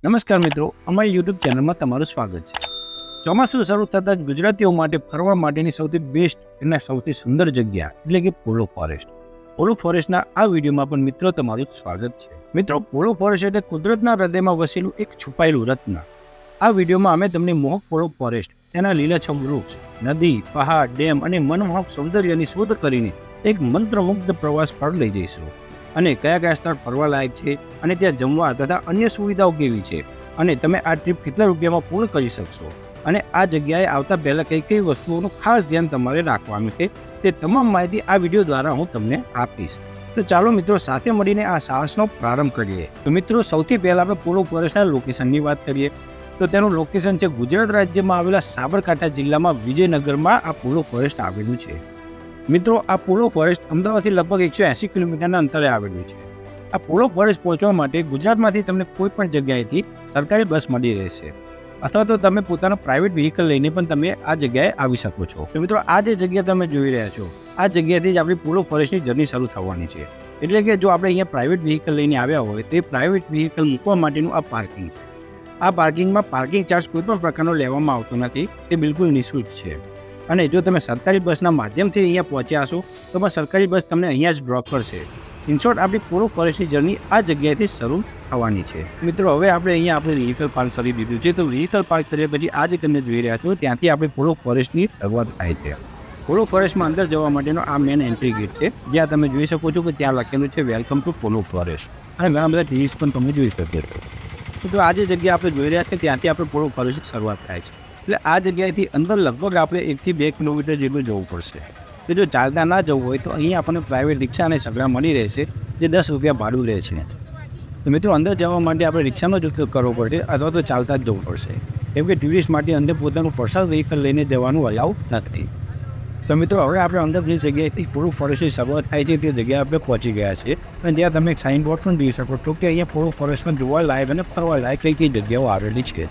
નમસ્કાર મિત્રો, અમારી યુટ્યુબ ચેનલમાં તમારું સ્વાગત છે। ચોમાસું શરૂ થતાં જ ગુજરાતીઓ માટે ફરવા માટેની સૌથી બેસ્ટ અને સૌથી સુંદર જગ્યા એટલે કે પોલો ફોરેસ્ટ। પોલો ફોરેસ્ટના આ વિડીયોમાં પણ મિત્રો તમારું સ્વાગત છે। મિત્રો, પોલો ફોરેસ્ટ એટલે કુદરતના હૃદયમાં વસેલું એક છુપાયેલું રત્ન। આ વિડીયોમાં અમે તમને મોહક પોલો ફોરેસ્ટ, તેના લીલાછમ વૃક્ષ, નદી, પહાડ, ડેમ અને મનમોહક સૌંદર્યની શોધ કરીને એક મંત્રમુગ્ધ પ્રવાસ પર લઈ જઈશું। અને કયા કયા સ્થળ ફરવા લાયક છે અને ત્યાં જમવા તથા અન્ય સુવિધાઓ કેવી છે અને તમે આ ટ્રીપ કેટલા રૂપિયામાં પૂર્ણ કરી શકશો અને આ જગ્યાએ આવતા પહેલાં કઈ કઈ વસ્તુઓનું ખાસ ધ્યાન તમારે રાખવાનું છે તે તમામ માહિતી આ વિડીયો દ્વારા હું તમને આપીશ। તો ચાલો મિત્રો, સાથે મળીને આ સાહસનો પ્રારંભ કરીએ। તો મિત્રો, સૌથી પહેલાં આપણે પોલો ફોરેસ્ટના લોકેશનની વાત કરીએ તો તેનું લોકેશન છે ગુજરાત રાજ્યમાં આવેલા સાબરકાંઠા જિલ્લામાં વિજયનગરમાં આ પોલો ફોરેસ્ટ આવેલું છે। મિત્રો, આ પોલો ફોરેસ્ટ અમદાવાદથી લગભગ 180 કિલોમીટરના અંતરે આવેલું છે। આ પોલો ફોરેસ્ટ પહોંચવા માટે ગુજરાતમાંથી તમને કોઈ પણ જગ્યાએથી સરકારી બસ મળી રહેશે અથવા તો તમે પોતાનો પ્રાઇવેટ વ્હીકલ લઈને પણ તમે આ જગ્યાએ આવી શકો છો। તો મિત્રો, આ જે જગ્યા તમે જોઈ રહ્યા છો, આ જગ્યાથી જ આપણી પોલો ફોરેસ્ટની જર્ની શરૂ થવાની છે। એટલે કે જો આપણે અહીંયા પ્રાઇવેટ વ્હીકલ લઈને આવ્યા હોય તો એ પ્રાઇવેટ વ્હીકલ મૂકવા માટેનું આ પાર્કિંગ છે। આ પાર્કિંગમાં પાર્કિંગ ચાર્જ કોઈ પણ પ્રકારનો લેવામાં આવતો નથી, તે બિલકુલ નિઃશુલ્ક છે। અને જો તમે સરકારી બસના માધ્યમથી અહીંયા પહોંચ્યા છો તો પણ સરકારી બસ તમને અહીંયા જ ડ્રોપ કરશે। ઇન શોર્ટ, આપણી પોલો ફોરેસ્ટની જર્ની આ જગ્યાએથી શરૂ થવાની છે। મિત્રો, હવે આપણે અહીંયા આપણે વ્હીકલ પાર્ક કરી દીધું છે। તો વ્હીકલ પાર્ક કર્યા પછી આ જે તમે જોઈ રહ્યા છો ત્યાંથી આપણે પોલો ફોરેસ્ટની શરૂઆત થાય છે। પોલો ફોરેસ્ટમાં અંદર જવા માટેનો આ મેન એન્ટ્રી ગેટ છે, જ્યાં તમે જોઈ શકો છો કે ત્યાં લખેલું છે વેલકમ ટુ પોલો ફોરેસ્ટ અને ઘણા બધા ટ્રીઝ પણ તમે જોઈ શકો છો। તો આ જે જગ્યા આપણે જોઈ રહ્યા છીએ ત્યાંથી આપણે પોલો ફોરેસ્ટની શરૂઆત થાય છે। એટલે આ જગ્યાએથી અંદર લગભગ આપણે 1 થી 2 કિલોમીટર જેટલું જવું પડશે। તો જો ચાલતા ના જવું હોય તો અહીંયા આપણને પ્રાઇવેટ રિક્ષા અને સગડા મળી રહેશે, જે 10 રૂપિયા ભાડું રહે છે। તો મિત્રો, અંદર જવા માટે આપણે રિક્ષાનો જ ઉપયોગ કરવો પડશે અથવા તો ચાલતા જ જવું પડશે, કેમ કે ટુરિસ્ટ માટે અંદર પોતાનું પર્સનલ વ્હીકલ લઈને જવાનું અલાઉ નથી। તો મિત્રો, હવે આપણે અંદર જે જગ્યાએથી પોલો ફોરેસ્ટની શરૂઆત થાય છે તે જગ્યાએ આપણે પહોંચી ગયા છીએ અને ત્યાં તમે એક સાઇન બોર્ડ પણ જોઈ શકો છો કે અહીંયા પોલો ફોરેસ્ટમાં જોવા લાયક અને ફરવા લાયક કઈ કઈ જગ્યાઓ આવેલી છે।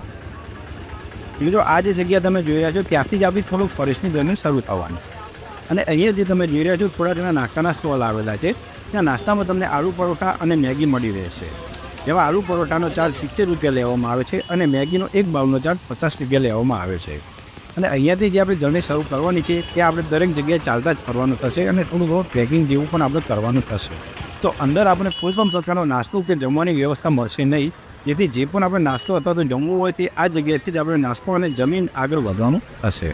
મિત્રો, આ જે જગ્યા તમે જોઈ રહ્યા છો ત્યાંથી જ આપણી પોલો ફોરેસ્ટની જર્ની શરૂ થવાની। અને અહીંયા જે તમે જોઈ રહ્યા છો થોડા ઘણા નાસ્તાના સ્ટોલ આવેલા છે, ત્યાં નાસ્તામાં તમને આલુ પરોઠા અને મેગી મળી રહેશે। જેમાં આલુ પરોઠાનો ચાર્જ 70 રૂપિયા લેવામાં આવે છે અને મેગીનો એક બાઉલનો ચાર્જ 50 રૂપિયા લેવામાં આવે છે। અને અહીંયાથી જે આપણી જર્ની શરૂ કરવાની છે ત્યાં આપણે દરેક જગ્યાએ ચાલતા જ ફરવાનું થશે અને થોડું ઘણું ટ્રેકિંગ જેવું પણ આપણે કરવાનું થશે। તો અંદર આપણે કોઈ પણ પ્રકારનો નાસ્તો કે જમવાની વ્યવસ્થા મળશે નહીં, જેથી જે પણ આપણે નાસ્તો અથવા તો જમવું હોય તે આ જગ્યાએથી જ આપણે નાસ્તો અને જમીન આગળ વધવાનું થશે।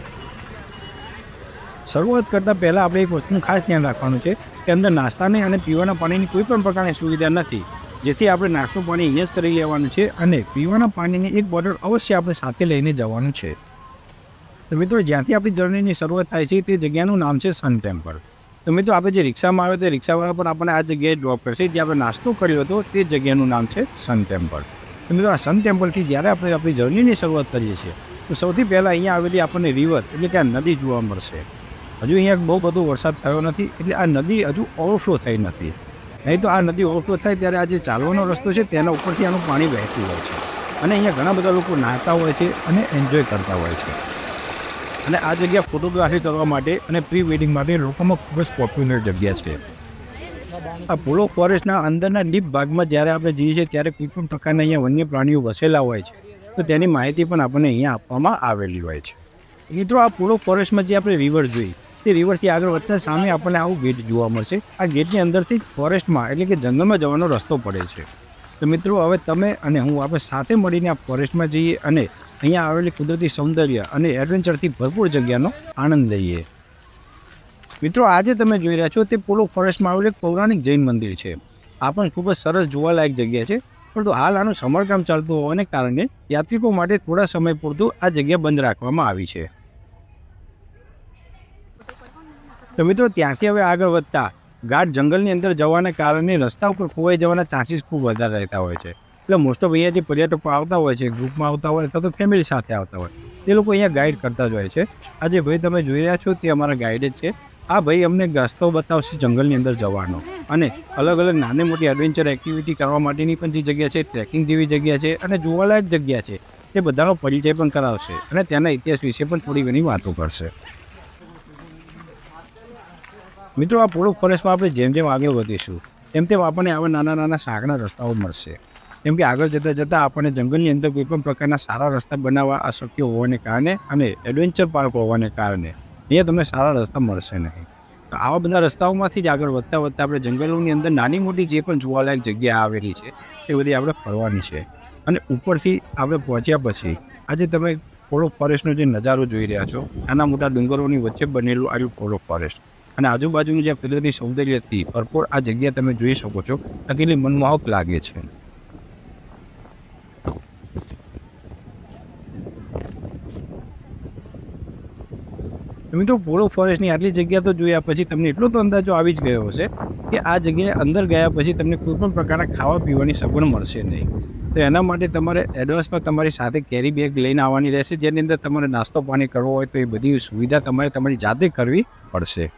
શરૂઆત કરતાં પહેલાં આપણે એક વસ્તુનું ખાસ ધ્યાન રાખવાનું છે કે અંદર નાસ્તાની અને પીવાના પાણીની કોઈ પણ પ્રકારની સુવિધા નથી, જેથી આપણે નાસ્તો પાણી અહીંયા જ કરી લેવાનું છે અને પીવાના પાણીની એક બોટલ અવશ્ય આપણે સાથે લઈને જવાનું છે। તો મિત્રો, જ્યાંથી આપણી જર્નીની શરૂઆત થાય છે તે જગ્યાનું નામ છે સન ટેમ્પલ। તો મિત્રો, આપણે જે રિક્ષામાં આવે તે રિક્ષાવાળા પણ આપણને આ જગ્યાએ ડ્રોપ કરશે, જ્યાં આપણે નાસ્તો કર્યો હતો તે જગ્યાનું નામ છે સન ટેમ્પલ। તો મિત્રો, આ સન ટેમ્પલથી જ્યારે આપણે આપણી જર્નીની શરૂઆત કરીએ છીએ તો સૌથી પહેલાં અહીંયા આવેલી આપણને રિવર એટલે કે આ નદી જોવા મળશે। હજુ અહીંયા બહુ બધો વરસાદ થયો નથી એટલે આ નદી હજુ ઓવરફ્લો થઈ નથી, નહીં તો આ નદી ઓવરફ્લો થાય ત્યારે આ જે ચાલવાનો રસ્તો છે તેના ઉપરથી આનું પાણી વહેતું હોય છે અને અહીંયા ઘણા બધા લોકો નહાતા હોય છે અને એન્જોય કરતા હોય છે। અને આ જગ્યા ફોટોગ્રાફી કરવા માટે અને પ્રી વેડિંગ માટે લોકોમાં ખૂબ જ પોપ્યુલર જગ્યા છે। આ પોલો ફોરેસ્ટના અંદરના ડીપ ભાગમાં જ્યારે આપણે જઈએ છીએ ત્યારે કોઈ પણ પ્રકારના અહીંયા વન્ય પ્રાણીઓ વસેલા હોય છે, તો તેની માહિતી પણ આપણને અહીંયા આપવામાં આવેલી હોય છે। મિત્રો, આ પોલો ફોરેસ્ટમાં જે આપણે રિવર જોઈ તે રિવરથી આગળ વધતા સામે આપણને આવું ગેટ જોવા મળશે। આ ગેટની અંદરથી ફોરેસ્ટમાં એટલે કે જંગલમાં જવાનો રસ્તો પડે છે। તો મિત્રો, હવે તમે અને હું આપણે સાથે મળીને આ ફોરેસ્ટમાં જઈએ અને અહીંયા આવેલી કુદરતી સૌંદર્ય અને એડવેન્ચરથી ભરપૂર જગ્યાનો આનંદ લઈએ। મિત્રો, આજે તમે જોઈ રહ્યા છો તે પોલો ફોરેસ્ટમાં આવેલું એક પૌરાણિક જૈન મંદિર છે। આ પણ ખૂબ જ સરસ જોવાલાયક જગ્યા છે, પરંતુ હાલ આનું સમારકામ ચાલતું હોવાને કારણે યાત્રિકો માટે થોડા સમય પૂરતું આ જગ્યા બંધ રાખવામાં આવી છે। તો મિત્રો, ત્યાંથી હવે આગળ વધતા ગાઢ જંગલની અંદર જવાને કારણે રસ્તા ઉપર ખોવાઈ જવાના ચાન્સીસ ખૂબ વધારે રહેતા હોય છે। એટલે મોસ્ટ ઓફ અહીંયા જે પર્યટકો આવતા હોય છે, ગ્રુપમાં આવતા હોય અથવા તો ફેમિલી સાથે આવતા હોય, તે લોકો અહીંયા ગાઈડ કરતા જ હોય છે। આ જે ભાઈ તમે જોઈ રહ્યા છો તે અમારા ગાઈડ જ છે। આ ભાઈ અમને રસ્તો બતાવશે જંગલની અંદર જવાનો અને અલગ અલગ નાની મોટી એડવેન્ચર એક્ટિવિટી કરવા માટેની પણ જે જગ્યા છે, ટ્રેકિંગ જેવી જગ્યા છે અને જોવાલાયક જગ્યા છે, તે બધાનો પરિચય પણ કરાવશે અને તેના ઇતિહાસ વિશે પણ થોડી ઘણી વાતો કરશે। મિત્રો, આ પોલો ફોરેસ્ટમાં આપણે જેમ જેમ આગળ વધીશું તેમ તેમ આપણને આવા નાના નાના સાંકડા રસ્તાઓ મળશે। કેમ કે આગળ જતાં આપણને જંગલની અંદર કોઈ પણ પ્રકારના સારા રસ્તા બનાવવા અશક્ય હોવાને કારણે અને એડવેન્ચર પાર્ક હોવાને કારણે અહીંયા તમને સારા રસ્તા મળશે નહીં. તો આવા બધા રસ્તાઓમાંથી જ આગળ વધતા આપણે જંગલોની અંદર નાની મોટી જે પણ જોવાલાયક જગ્યા આવેલી છે એ બધી આપણે ફરવાની છે. અને ઉપરથી આપણે પહોંચ્યા પછી આજે તમે પોલો ફોરેસ્ટનો જે નજારો જોઈ રહ્યા છો, નાના મોટા ડુંગરોની વચ્ચે બનેલું આવ્યું પોલો ફોરેસ્ટ અને આજુબાજુનું જે કુદરતી સૌંદર્યથી ભરપૂર આ જગ્યા તમે જોઈ શકો છો. આ કેટલી મનમોહક લાગે છે. મિત્રો પોલો ફોરેસ્ટની આટલી જગ્યા તો જોયા પછી તમને એટલો તો અંદાજો આવી જ ગયો હશે કે આ જગ્યાએ અંદર ગયા પછી તમને કોઈ પણ પ્રકારના ખાવા પીવાની સગવડ મળશે નહીં. તો એના માટે તમારે એડવાન્સમાં તમારી સાથે કેરી બેગ લઈને આવવાની રહેશે, જેની અંદર તમારે નાસ્તો પાણી કરવો હોય તો એ બધી સુવિધા તમારે તમારી જાતે કરવી પડશે.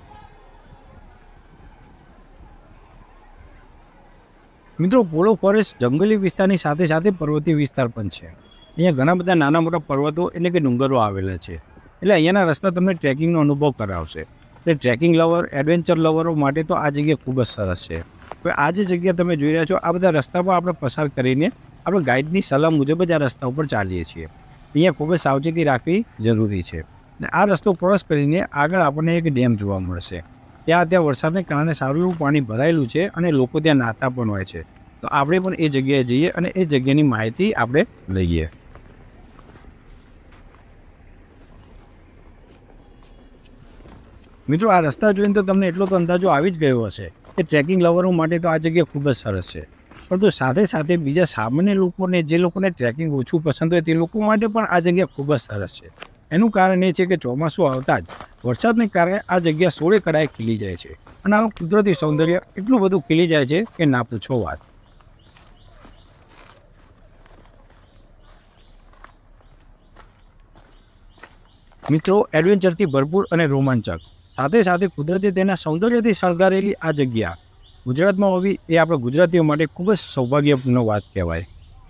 મિત્રો પોલો ફોરેસ્ટ જંગલી વિસ્તારની સાથે સાથે પર્વતીય વિસ્તાર પણ છે. અહીંયા ઘણા બધા નાના મોટા પર્વતો એટલે કે ડુંગરો આવેલા છે. એટલે અહીંયાના રસ્તા તમને ટ્રેકિંગનો અનુભવ કરાવશે. એટલે ટ્રેકિંગ લવર, એડવેન્ચર લવરો માટે તો આ જગ્યા ખૂબ જ સરસ છે. હવે આ જે જગ્યા તમે જોઈ રહ્યા છો આ બધા રસ્તામાં આપણે પસાર કરીને આપણે ગાઈડની સલાહ મુજબ જ આ રસ્તા ઉપર ચાલીએ છીએ. અહીંયા ખૂબ જ સાવચેતી રાખવી જરૂરી છે. અને આ રસ્તો ક્રોસ કરીને આગળ આપણને એક ડેમ જોવા મળશે. ત્યાં વરસાદને કારણે સારું એવું પાણી ભરાયેલું છે અને લોકો ત્યાં નાહતા પણ હોય છે. તો આપણે પણ એ જગ્યાએ જઈએ અને એ જગ્યાની માહિતી આપણે લઈએ. મિત્રો આ રસ્તા જોઈને તો તમને એટલો તો અંદાજો આવી જ ગયો હશે કે ટ્રેકિંગ લવરો માટે તો આ જગ્યા ખૂબ જ સરસ છે. પરંતુ સાથે સાથે બીજા સામાન્ય લોકોને, જે લોકોને ટ્રેકિંગ ઓછું પસંદ હોય તે લોકો માટે પણ આ જગ્યા ખૂબ જ સરસ છે. એનું કારણ એ છે કે ચોમાસું આવતા જ વરસાદને કારણે આ જગ્યા સોળે કળાએ ખીલી જાય છે અને આનું કુદરતી સૌંદર્ય એટલું બધું ખીલી જાય છે કે ના પૂછો વાત. મિત્રો એડવેન્ચરથી ભરપૂર અને રોમાંચક સાથે સાથે કુદરતી તેના સૌંદર્યથી શણગારેલી આ જગ્યા ગુજરાતમાં હોવી એ આપણે ગુજરાતીઓ માટે ખૂબ જ સૌભાગ્યપૂર્ણ વાત કહેવાય.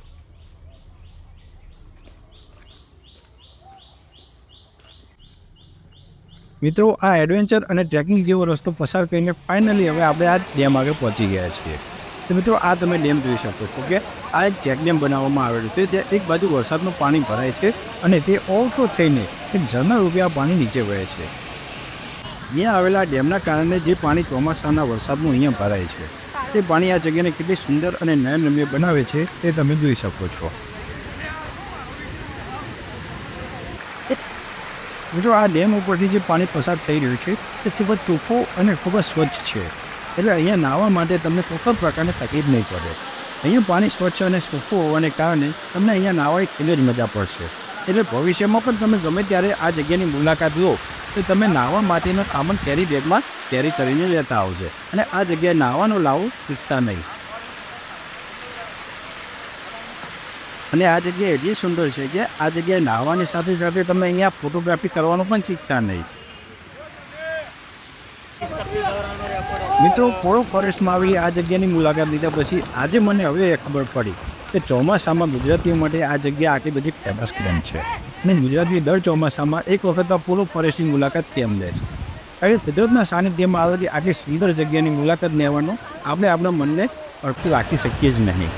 મિત્રો આ એડવેન્ચર અને ટ્રેકિંગ જેવો રસ્તો પસાર કરીને ફાઇનલી હવે આપણે આ ડેમ આગળ પહોંચી ગયા છીએ. તો મિત્રો આ તમે ડેમ જોઈ શકો છો કે આ એક ચેક ડેમ બનાવવામાં આવેલું છે. ત્યાં એક બાજુ વરસાદનું પાણી ભરાય છે અને તે ઓવરફ્લો થઈને એક ઝરણા રૂપે આ પાણી નીચે વહે છે. અહીંયા આવેલા ડેમના કારણે જે પાણી ચોમાસાના વરસાદનું અહીંયા ભરાય છે તે પાણી આ જગ્યાને કેટલી સુંદર અને નયનરમ્ય બનાવે છે તે તમે જોઈ શકો છો. મિત્રો આ ડેમ ઉપરથી જે પાણી પસાર થઈ રહ્યું છે તે ખૂબ જ ચોખ્ખું અને ખૂબ જ સ્વચ્છ છે. એટલે અહીંયા નાહવા માટે તમને કોઈ પણ પ્રકારની તકલીફ નહીં પડે. અહીંયા પાણી સ્વચ્છ અને ચોખ્ખું હોવાને કારણે તમને અહીંયા નાહવાની ખૂબ જ મજા પડશે. એટલે ભવિષ્યમાં પણ તમે ગમે ત્યારે આ જગ્યાની મુલાકાત લો તો તમે નાહવા માટેનો સામાન કેરી બેગમાં કેરી કરીને લેતા આવશે અને આ જગ્યાએ નાહવાનો લાવો શીખતા નહીં. અને આ જગ્યા એટલી સુંદર છે કે આ જગ્યાએ નાહવાની સાથે સાથે તમે અહીંયા ફોટોગ્રાફી કરવાનું પણ શીખતા નહીં. મિત્રો પોલો ફોરેસ્ટમાં આવેલી આ જગ્યાની મુલાકાત લીધા પછી આજે મને હવે ખબર પડી કે ચોમાસામાં ગુજરાતીઓ માટે આ જગ્યા આટલી બધી ફેમસ કેમ છે અને ગુજરાતી દર ચોમાસામાં એક વખત આ પોલો ફોરેસ્ટની મુલાકાત કેમ લે છે. કારણ કે કુદરતના સાનિધ્યમાં આવેલી આટલી સુંદર જગ્યાની મુલાકાત લેવાનો આપણે આપણા મનને અડકું રાખી શકીએ જ નહીં.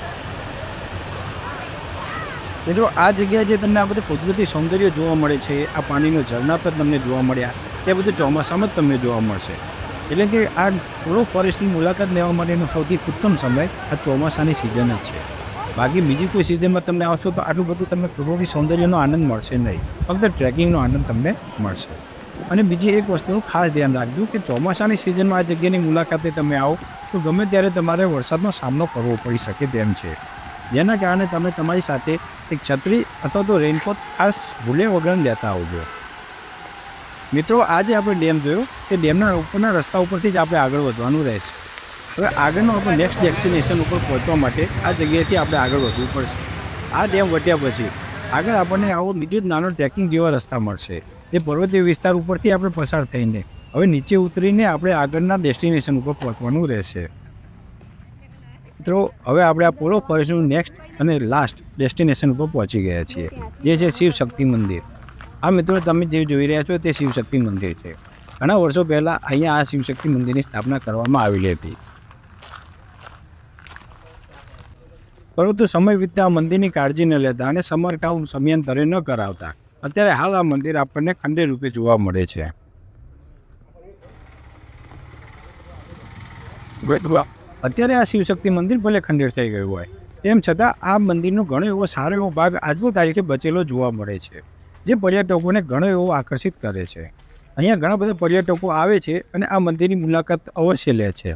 મિત્રો આ જગ્યાએ જે તમને આ બધું કુદરતી સૌંદર્ય જોવા મળે છે, આ પાણીનો ઝરણા પર તમને જોવા મળ્યા, તે બધું ચોમાસામાં જ તમને જોવા મળશે. એટલે કે આ પોલો ફોરેસ્ટની મુલાકાત લેવા માટેનો સૌથી ઉત્તમ સમય આ ચોમાસાની સિઝન જ છે. બાકી બીજી કોઈ સિઝનમાં તમને આવશો તો આટલું બધું તમને કુદરતી સૌંદર્યનો આનંદ મળશે નહીં, ફક્ત ટ્રેકિંગનો આનંદ તમને મળશે. અને બીજી એક વસ્તુનું ખાસ ધ્યાન રાખજો કે ચોમાસાની સિઝનમાં આ જગ્યાની મુલાકાતે તમે આવો તો ગમે ત્યારે તમારે વરસાદનો સામનો કરવો પડી શકે તેમ છે, જેના કારણે તમે તમારી સાથે એક છત્રી અથવા તો રેઇનકોટ ખાસ ભૂલે વગર લેતા આવજો. મિત્રો આજે આપણે ડેમ જોયો કે ડેમના ઉપરના રસ્તા ઉપરથી જ આપણે આગળ વધવાનું રહેશે. હવે આગળનું આપણે નેક્સ્ટ ડેસ્ટિનેશન ઉપર પહોંચવા માટે આ જગ્યાએથી આપણે આગળ વધવું પડશે. આ ડેમ વટ્યા પછી આગળ આપણને આવો બીજો જ નાનો ટ્રેકિંગ જેવા રસ્તા મળશે. એ પર્વતીય વિસ્તાર ઉપરથી આપણે પસાર થઈને હવે નીચે ઉતરીને આપણે આગળના ડેસ્ટિનેશન ઉપર પહોંચવાનું રહેશે. મિત્રો હવે આપણે આ પોલો ફોરેસ્ટનું નેક્સ્ટ અને લાસ્ટ ડેસ્ટિનેશન ઉપર પહોંચી ગયા છીએ, જે છે શિવ શક્તિ મંદિર. આ મિત્રો તમે જે જોઈ રહ્યા છો તે શિવ શક્તિ મંદિર છે. ઘણા વર્ષો પહેલાં અહીંયા આ શિવ શક્તિ મંદિરની સ્થાપના કરવામાં આવેલી હતી. પરંતુ સમય વીતતા આ મંદિરની કાળજી ન લેતા અને સમારકામ સમયાંતરે ન કરાવતા અત્યારે હાલ આ મંદિર આપણને ખંડેર રૂપે જોવા મળે છે. અત્યારે આ શિવશક્તિ મંદિર ભલે ખંડેર થઈ ગયું હોય તેમ છતાં આ મંદિરનો ઘણો એવો સારો એવો ભાગ આજની તારીખે બચેલો જોવા મળે છે, જે પર્યટકોને ઘણો એવો આકર્ષિત કરે છે. અહીંયા ઘણા બધા પર્યટકો આવે છે અને આ મંદિરની મુલાકાત અવશ્ય લે છે.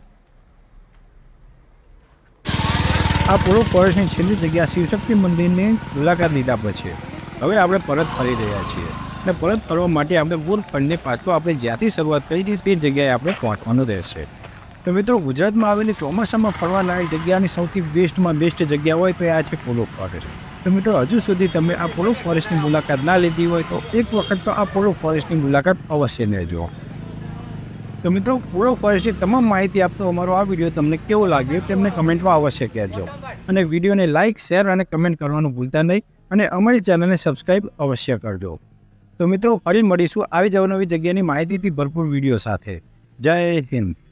આ પોલો ફોરેસ્ટની છેલ્લી જગ્યા શિવશક્તિ મંદિરની મુલાકાત લીધા પછી હવે આપણે પરત ફરી રહ્યા છીએ અને પરત ફરવા માટે આપણે પૂર ફંડને પાછું આપણે જ્યાંથી શરૂઆત કરી હતી તે જગ્યાએ આપણે પહોંચવાનું રહેશે. તો મિત્રો, ગુજરાતમાં આવેલી ચોમાસામાં ફરવાલાયક જગ્યાની સૌથી બેસ્ટમાં બેસ્ટ જગ્યા હોય તો આ છે પોલો ફોરેસ્ટ. તો મિત્રો, હજુ સુધી તમે આ પોલો ફોરેસ્ટની મુલાકાત ના લીધી હોય તો એક વખત તો આ પોલો ફોરેસ્ટની મુલાકાત અવશ્ય લેજો. તો મિત્રો, પોલો ફોરેસ્ટની તમામ માહિતી આપતો અમારો આ વિડીયો તમને કેવો લાગ્યો તેમને કમેન્ટમાં અવશ્ય કહેજો અને વિડીયોને લાઇક, શેર અને કમેન્ટ કરવાનું ભૂલતા નહીં અને અમારી ચેનલને સબસ્ક્રાઈબ અવશ્ય કરજો. તો મિત્રો, ફરી મળીશું આવી જ નવી જગ્યાની માહિતીથી ભરપૂર વિડીયો સાથે. જય હિન્દ.